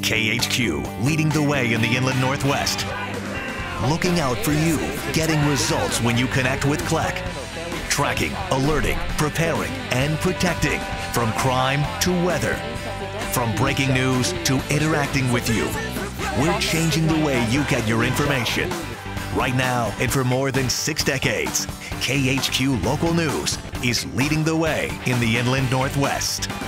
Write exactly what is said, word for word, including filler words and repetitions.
K H Q, leading the way in the Inland Northwest. Looking out for you, getting results when you connect with C L E C. Tracking, alerting, preparing, and protecting. From crime to weather. From breaking news to interacting with you. We're changing the way you get your information. Right now, and for more than six decades, K H Q Local News is leading the way in the Inland Northwest.